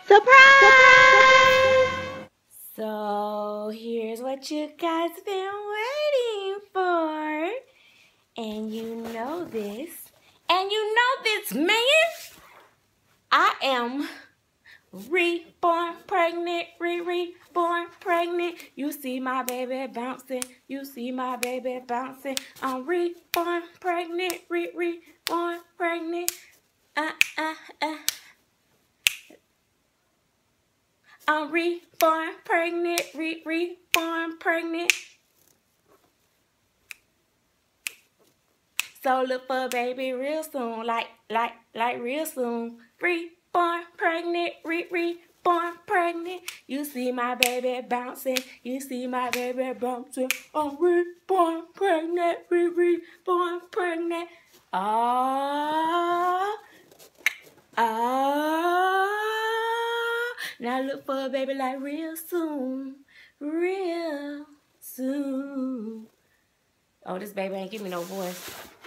Surprise! So here's what you guys been waiting for. And you know this. And you know this, man. I am reborn pregnant, reborn pregnant. You see my baby bouncing. You see my baby bouncing. I'm reborn pregnant, reborn pregnant. I'm reborn pregnant, reborn pregnant. So look for a baby real soon, like real soon. Reborn pregnant, reborn pregnant. You see my baby bouncing, you see my baby bouncing. I'm reborn pregnant, reborn pregnant. Ah, ah. Now look for a baby like real soon, real soon. Oh, this baby ain't give me no voice.